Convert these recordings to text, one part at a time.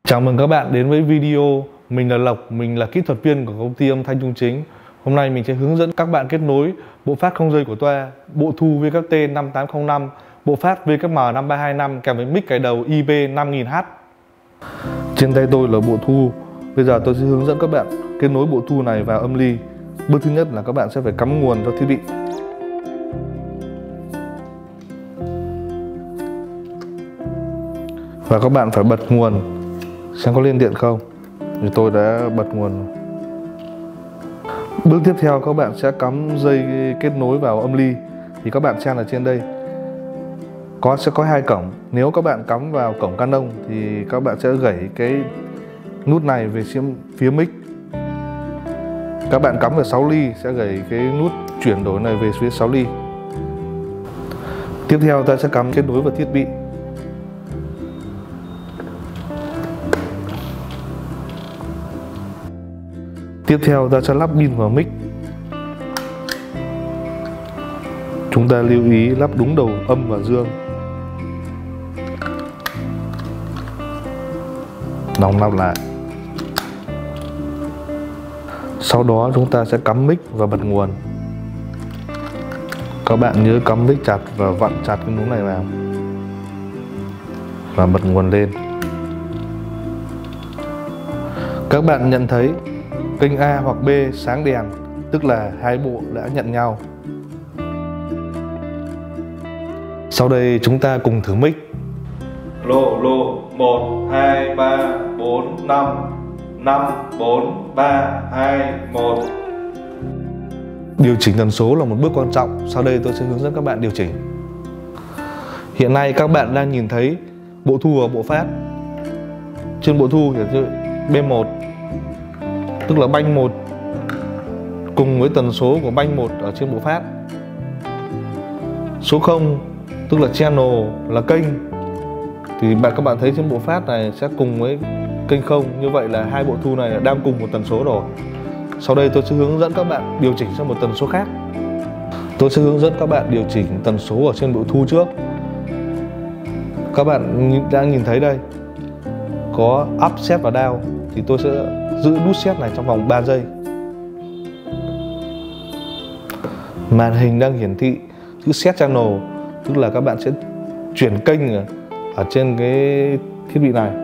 Chào mừng các bạn đến với video. Mình là Lộc, mình là kỹ thuật viên của công ty âm thanh Trung Chính. Hôm nay mình sẽ hướng dẫn các bạn kết nối bộ phát không dây của toa, bộ thu VKT5805, bộ phát VKM5325 kèm với mic cài đầu IP5000H. Trên tay tôi là bộ thu. Bây giờ tôi sẽ hướng dẫn các bạn kết nối bộ thu này vào âm ly. Bước thứ nhất là các bạn sẽ phải cắm nguồn cho thiết bị. Và các bạn phải bật nguồn xem có lên điện không. Thì tôi đã bật nguồn. Bước tiếp theo các bạn sẽ cắm dây kết nối vào âm ly. Thì các bạn xem là trên đây sẽ có hai cổng. Nếu các bạn cắm vào cổng Canon thì các bạn sẽ gẩy cái nút này về phía mic. Các bạn cắm vào 6 ly sẽ gẩy cái nút chuyển đổi này về phía 6 ly. Tiếp theo ta sẽ cắm kết nối vào thiết bị. Tiếp theo ta sẽ lắp pin vào mic. Chúng ta lưu ý lắp đúng đầu âm và dương. Đóng lắp lại. Sau đó chúng ta sẽ cắm mic và bật nguồn. Các bạn nhớ cắm mic chặt và vặn chặt cái núm này vào và bật nguồn lên. Các bạn nhận thấy kênh A hoặc B sáng đèn, tức là hai bộ đã nhận nhau. Sau đây chúng ta cùng thử mic. Lô 1 2 3 4 5 5 4 3 2 1. Điều chỉnh tần số là một bước quan trọng. Sau đây tôi sẽ hướng dẫn các bạn điều chỉnh. Hiện nay các bạn đang nhìn thấy bộ thu và bộ phát. Trên bộ thu hiển thị B1, tức là banh 1 cùng với tần số của banh 1 ở trên bộ phát. Số 0 tức là channel, là kênh, thì các bạn thấy trên bộ phát này sẽ cùng với kênh 0. Như vậy là hai bộ thu này đang cùng một tần số rồi. Sau đây tôi sẽ hướng dẫn các bạn điều chỉnh sang một tần số khác. Tôi sẽ hướng dẫn các bạn điều chỉnh tần số ở trên bộ thu trước. Các bạn đang nhìn thấy đây có up, set và down. Thì tôi sẽ giữ nút set này trong vòng 3 giây. Màn hình đang hiển thị chữ set channel, tức là các bạn sẽ chuyển kênh ở trên cái thiết bị này.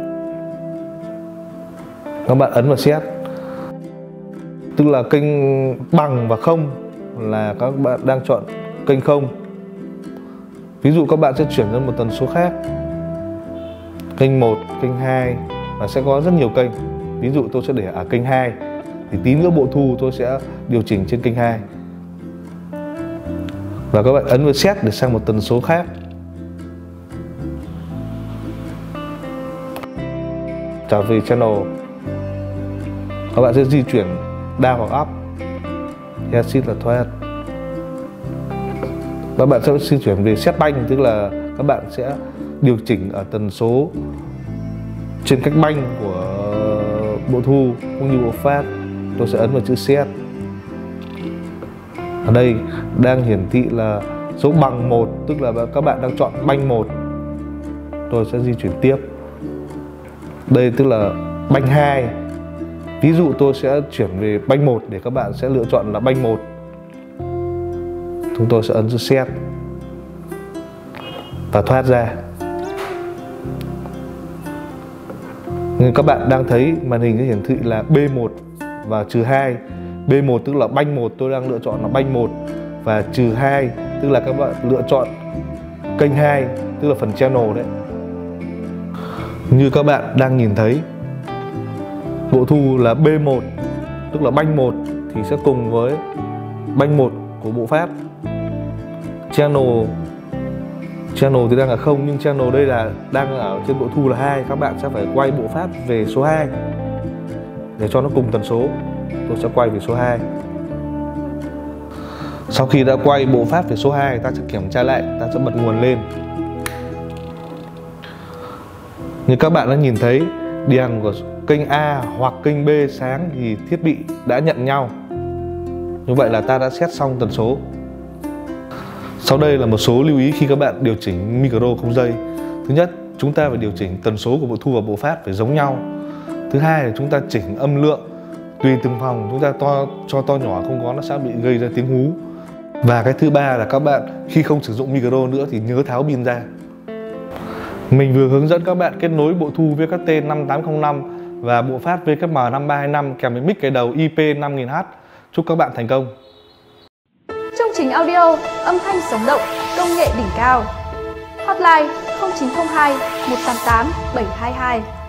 Các bạn ấn vào set, tức là kênh bằng và không là các bạn đang chọn kênh 0. Ví dụ các bạn sẽ chuyển sang một tần số khác, kênh 1, kênh 2, và sẽ có rất nhiều kênh. Ví dụ tôi sẽ để ở kênh 2 thì tí nữa bộ thu tôi sẽ điều chỉnh trên kênh 2. Và các bạn ấn vào set để sang một tần số khác. Trở về channel, các bạn sẽ di chuyển down hoặc up, exit là thoát. Các bạn sẽ di chuyển về set banh, tức là các bạn sẽ điều chỉnh ở tần số trên cách banh của bộ thu cũng như bộ phát. Tôi sẽ ấn vào chữ set. Ở đây đang hiển thị là số bằng 1, tức là các bạn đang chọn banh 1. Tôi sẽ di chuyển tiếp. Đây tức là banh 2. Ví dụ tôi sẽ chuyển về banh 1 để các bạn sẽ lựa chọn là banh 1. Chúng tôi sẽ ấn chữ set và thoát ra. Nhưng các bạn đang thấy màn hình hiển thị là B1 và -2. B1 tức là banh 1, tôi đang lựa chọn là banh 1, và -2 tức là các bạn lựa chọn kênh 2, tức là phần channel đấy. Như các bạn đang nhìn thấy, bộ thu là B1 tức là banh 1 thì sẽ cùng với banh 1 của bộ phát. Channel thì đang là 0, nhưng channel đây là đang ở trên bộ thu là 2. Các bạn sẽ phải quay bộ phát về số 2 để cho nó cùng tần số. Tôi sẽ quay về số 2. Sau khi đã quay bộ phát về số 2, ta sẽ kiểm tra lại, ta sẽ bật nguồn lên. Như các bạn đã nhìn thấy, đèn của kênh A hoặc kênh B sáng thì thiết bị đã nhận nhau. Như vậy là ta đã set xong tần số. Sau đây là một số lưu ý khi các bạn điều chỉnh micro không dây. Thứ nhất, chúng ta phải điều chỉnh tần số của bộ thu và bộ phát phải giống nhau. Thứ hai là chúng ta chỉnh âm lượng tùy từng phòng, chúng ta cho to nhỏ không có nó sẽ bị gây ra tiếng hú. Và cái thứ ba là các bạn khi không sử dụng micro nữa thì nhớ tháo pin ra. Mình vừa hướng dẫn các bạn kết nối bộ thu VKT5805 và bộ phát VKM5325 kèm với mic cái đầu IP5000H. Chúc các bạn thành công. Chương trình audio âm thanh sống động, công nghệ đỉnh cao. Hotline 0902 188 722.